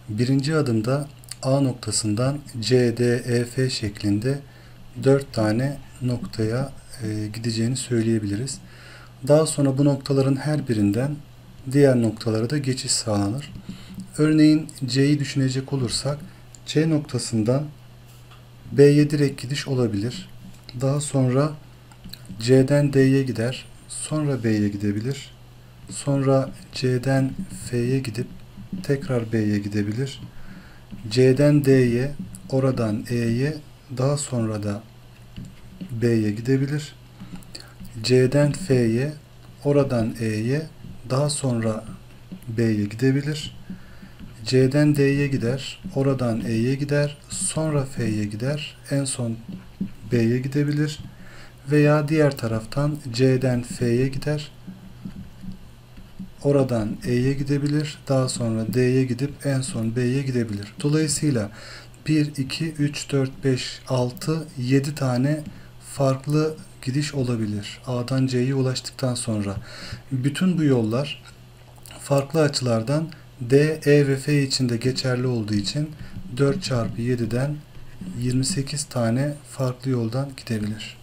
Birinci adımda A noktasından C, D, E, F şeklinde 4 tane noktaya gideceğini söyleyebiliriz. Daha sonra bu noktaların her birinden diğer noktalara da geçiş sağlanır. Örneğin C'yi düşünecek olursak C noktasından B'ye direkt gidiş olabilir. Daha sonra C'den D'ye gider. Sonra B'ye gidebilir. Sonra C'den F'ye gidip tekrar B'ye gidebilir. C'den D'ye, oradan E'ye, daha sonra da B'ye gidebilir. C'den F'ye, oradan E'ye, daha sonra B'ye gidebilir. C'den D'ye gider, oradan E'ye gider, sonra F'ye gider, en son B'ye gidebilir. Veya diğer taraftan C'den F'ye gider, oradan E'ye gidebilir, daha sonra D'ye gidip en son B'ye gidebilir. Dolayısıyla 1, 2, 3, 4, 5, 6, 7 tane farklı gidiş olabilir. A'dan C'ye ulaştıktan sonra. Bütün bu yollar farklı açılardan D, E ve F için de geçerli olduğu için 4 çarpı 7'den 28 tane farklı yoldan gidebilir.